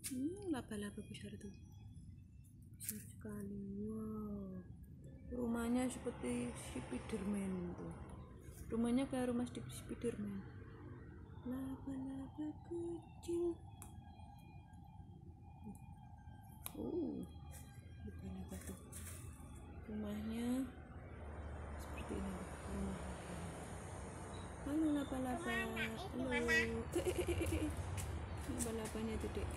Laba-laba besar tuh, besar sekali. Wow, rumahnya seperti Spiderman tuh, rumahnya kayak rumah Spiderman. Laba-laba kecil. Laba-laba tuh, rumahnya seperti ini rumah. Halo laba-laba, halo. Laba-labanya tuh dek.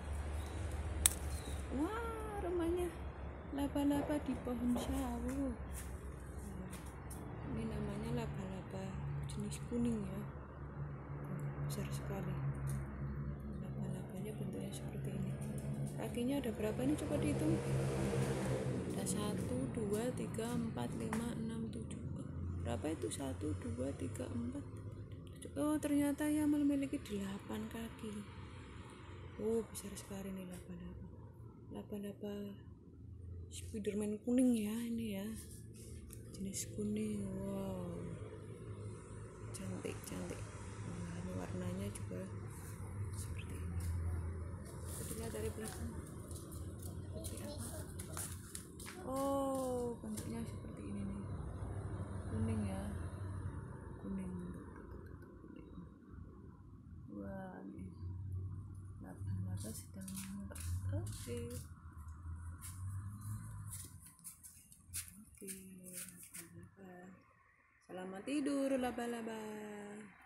Wah, rumahnya laba-laba di pohon sawo. Ini namanya laba-laba jenis kuning ya, besar sekali. Laba-labanya bentuknya seperti ini. Kakinya ada berapa ini, coba dihitung. Ada 1, 2, 3, 4, 5, 6, 7. Berapa itu? 1, 2, 3, 4. Oh, ternyata ya memiliki 8 kaki. Oh, besar sekali nih laba-laba. Laba-laba Spiderman kuning ya ini ya, jenis kuning. Wow, cantik. Nah, ini warnanya juga seperti ini. Kita lihat dari belakang seperti apa. Oh, bentuknya seperti ini nih, kuning ya, kuning. Wah, nih laba-laba sedang oke, laba-laba. Selamat tidur laba-laba.